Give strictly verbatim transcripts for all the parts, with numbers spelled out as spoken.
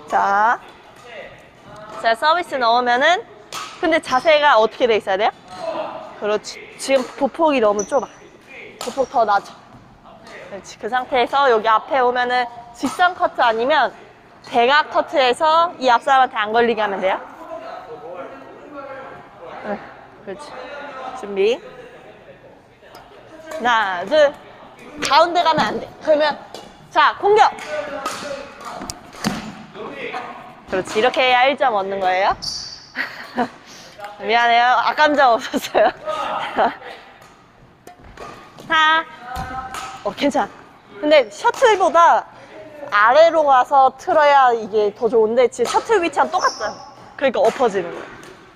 자, 자 서비스 넣으면은 근데 자세가 어떻게 돼 있어야 돼요? 그렇지. 지금 보폭이 너무 좁아. 보폭 더 낮아. 그렇지. 그 상태에서 여기 앞에 오면은 직선 커트 아니면 대각 커트에서 이 앞사람한테 안 걸리게 하면 돼요. 응, 그렇지. 준비. 하나, 둘. 가운데 가면 안 돼. 그러면 자, 공격. 그렇지. 이렇게 해야 일 점 얻는 거예요. 미안해요. 악감정 없었어요. 하. 어, 괜찮아. 근데 셔틀보다 아래로 가서 틀어야 이게 더 좋은데 지금 셔틀 위치랑 똑같잖아. 그러니까 엎어지는 거야.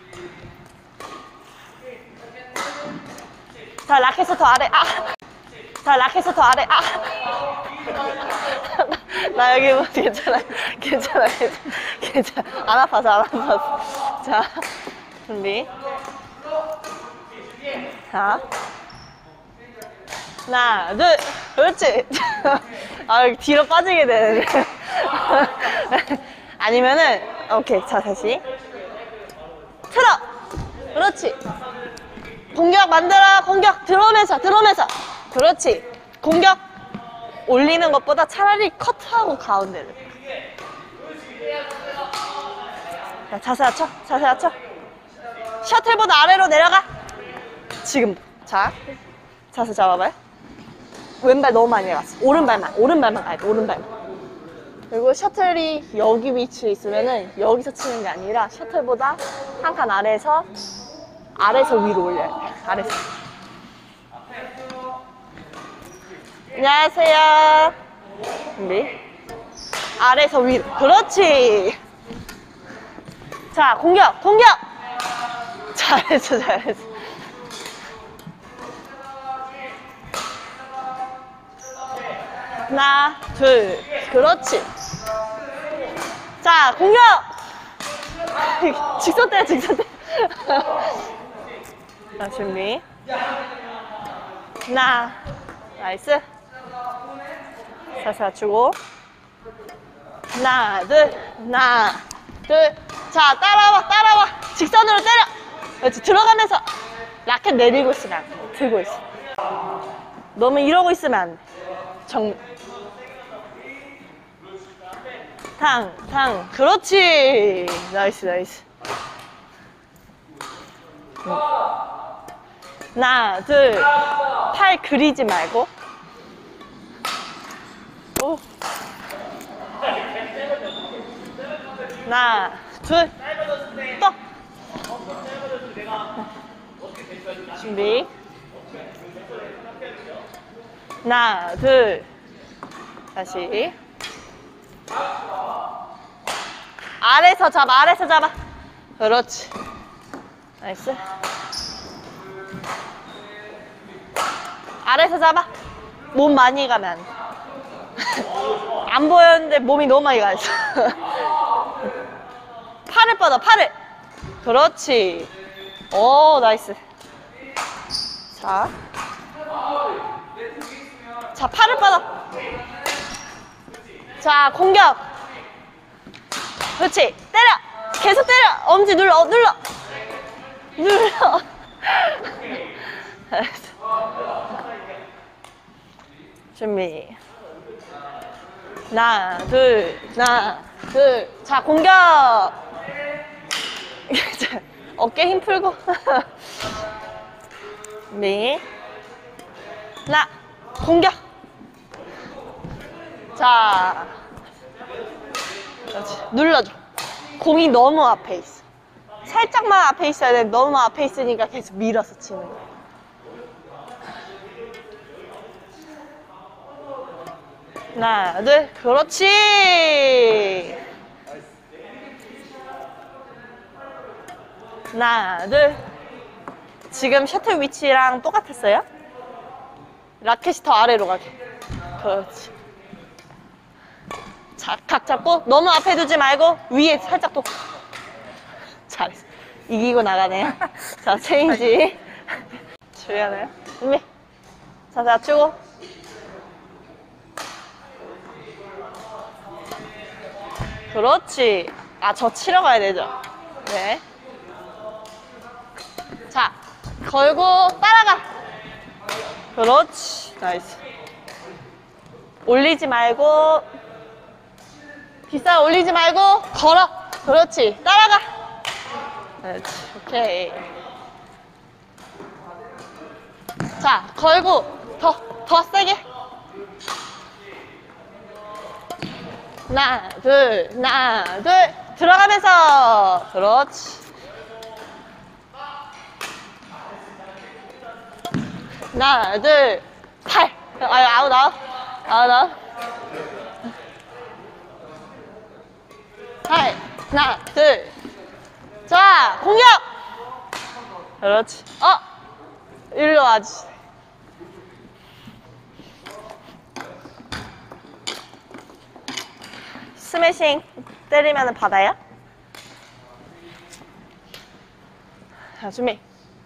자, 라켓에서 더 아래. 아. 자, 라켓에서 더 아래. 아. 나 여기 뭐 괜찮아. 괜찮아. 괜찮아. 괜찮아. 안 아파서 안 아파서. 자, 준비. 자. 하나, 둘. 그렇지. 아, 뒤로 빠지게 되는데. 아니면은, 오케이. 자, 다시. 틀어. 그렇지. 공격 만들어. 공격. 들어오면서, 들어오면서. 그렇지. 공격. 올리는 것보다 차라리 커트하고 가운데를. 자, 자세 낮춰. 자세 낮춰. 셔틀보다 아래로 내려가. 지금. 자, 자세 잡아봐요. 왼발 너무 많이 갔어. 오른발만, 오른발만 가야 돼, 오른발만. 그리고 셔틀이 여기 위치에 있으면은 여기서 치는 게 아니라 셔틀보다 한 칸 아래에서 아래에서 위로 올려야 돼. 아래에서. 안녕하세요. 준비. 아래에서 위로. 그렇지. 자, 공격, 공격. 잘했어, 잘했어. 하나, 둘, 그렇지. 자, 공격! 직선 때려, 직선 때려. 자, 준비. 하나, 나이스. 자세 낮추고. 하나, 둘, 하나, 둘. 자, 따라와, 따라와. 직선으로 때려. 그렇지, 들어가면서. 라켓 내리고 있으면 안 돼. 들고 있어. 너무 이러고 있으면 안 돼. 정, 탕, 탕. 그렇지. 나이스, 나이스. 하나, 둘. 팔 그리지 말고. 오. 하나, 둘. 또. 준비. 하나, 둘. 다시. 아래서 잡아, 아래서 잡아. 그렇지. 나이스. 아래서 잡아. 몸 많이 가면 안 돼. 안 보였는데 몸이 너무 많이 가 있어. 팔을 뻗어, 팔을. 그렇지. 오, 나이스. 자. 자, 팔을 뻗어. 자, 공격. 그렇지. 때려. 계속 때려. 엄지 눌러, 눌러. 눌러. 준비. 하나, 둘, 하나, 둘. 자, 공격. 어깨 힘 풀고. 준비. 하나, 공격. 자. 그렇지. 눌러줘. 공이 너무 앞에 있어. 살짝만 앞에 있어야 돼. 너무 앞에 있으니까 계속 밀어서 치는 거야. 하나, 둘. 그렇지. 하나, 둘. 지금 셔틀 위치랑 똑같았어요? 라켓이 더 아래로 가게. 그렇지. 자, 각 잡고 너무 앞에 두지 말고 위에 살짝 또. 잘했어. 이기고 나가네요. 자, 체인지. 주의하나요? 준비. 자세 낮추고. 그렇지. 아, 저 치러 가야 되죠? 네. 자, 걸고 따라가. 그렇지. 나이스. 올리지 말고, 빗살 올리지 말고, 걸어. 그렇지. 따라가. 그렇지. 오케이. 자, 걸고, 더, 더 세게. 하나, 둘, 하나, 둘. 들어가면서. 그렇지. 하나, 둘, 팔. 아유, 아웃, 아웃. 아웃, 아웃. 팔. 하나, 둘. 자, 공격! 그렇지. 어! 일로 와지. 스매싱 때리면 받아요? 자, 준비.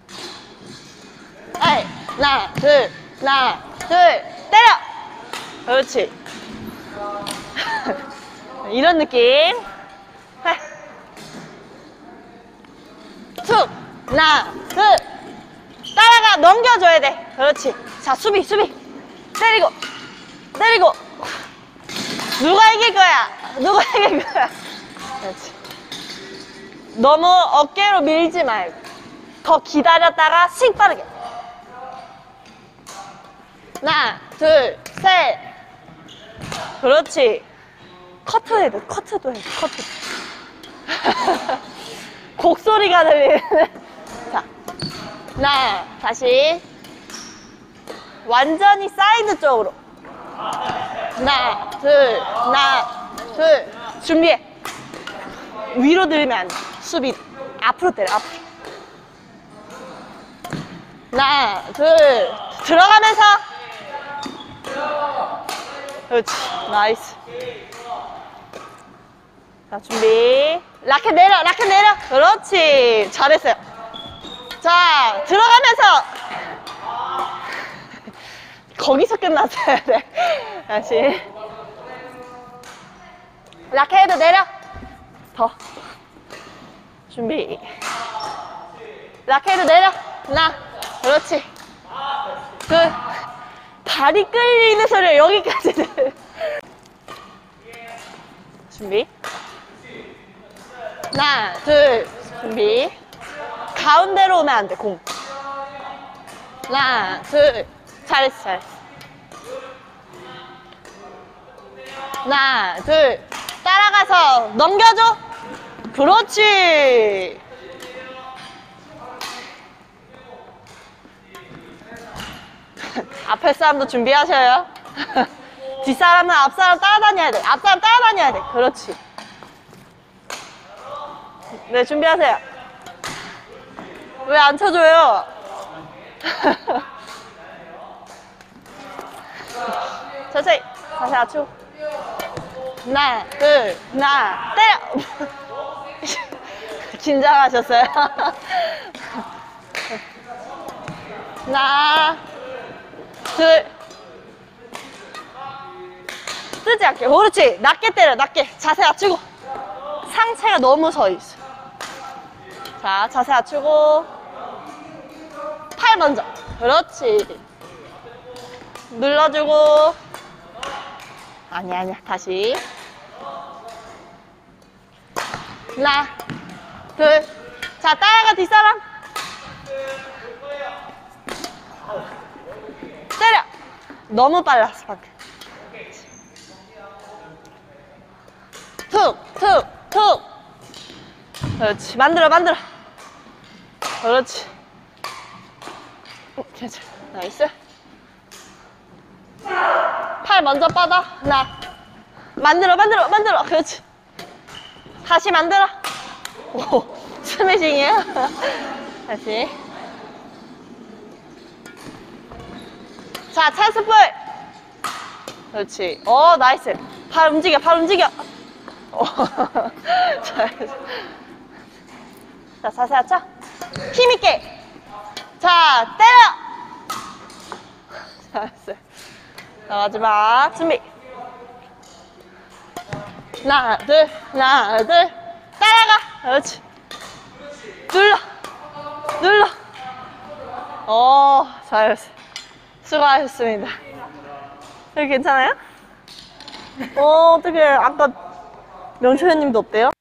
아이, 하나, 둘, 하나, 둘, 때려! 그렇지. 이런 느낌. 해. 툭! 하나, 둘. 따라가, 넘겨줘야 돼. 그렇지. 자, 수비, 수비. 때리고, 때리고. 누가 이길 거야? 누가 이길 거야? 그렇지. 너무 어깨로 밀지 말고. 더 기다렸다가 씩 빠르게. 하나, 둘, 셋. 그렇지. 커트 해야 돼. 커트도 해. 커트. 곡소리가 들리는. 자, 하나, 다시. 완전히 사이드 쪽으로. 하나, 둘, 하나, 둘. 준비해. 위로 들면 안 돼. 수비. 앞으로 때려, 앞으로. 하나, 둘. 들어가면서. 그렇지. 나이스. 자, 준비. 라켓 내려, 라켓 내려. 그렇지. 잘했어요. 자, 들어가면서. 거기서 끝났어야 돼. 다시. 라켓도 내려. 더. 준비. 라켓도 내려. 하나. 그렇지. 둘. 다리 끌리는 소리가 여기까지 들. 준비. 하나, 둘. 준비. 가운데로 오면 안 돼, 공. 하나, 둘. 잘했어, 잘했어. 하나, 둘. 따라가서 넘겨줘. 그렇지. 앞에 사람도 준비하셔요. 뒷사람은 앞사람 따라다녀야 돼. 앞사람 따라다녀야 돼. 그렇지. 네, 준비하세요. 왜 안 쳐줘요? 천천히. 다시 낮추고. 하나, 둘, 하나, 때려! 긴장하셨어요? 하나, 둘. 뜨지 않게. 그렇지. 낮게 때려, 낮게. 자세 낮추고. 상체가 너무 서 있어. 자, 자세 낮추고. 팔 먼저. 그렇지. 눌러주고. 아니야, 아니야. 다시. 하나, 둘. 자, 따라가, 뒷사람. 때려. 너무 빨랐어, 방금. 툭, 툭, 툭. 그렇지. 만들어, 만들어. 그렇지. 괜찮아. 나이스. 팔 먼저 뻗어. 하나. 만들어, 만들어, 만들어. 그렇지. 다시 만들어. 오, 스매싱이야. 다시. 자, 찬스볼. 그렇지. 오, 나이스. 발 움직여, 발 움직여. 오, 잘했어. 자, 자세 낮춰. 힘있게. 자, 때려. 잘했어요. 자, 마지막. 준비. 하나, 둘, 하나, 둘. 따라가. 그렇지. 눌러. 눌러. 어, 잘했어요. 수고하셨습니다. 여기 괜찮아요? 어, 어떻게 아까 명초현님도 없대요?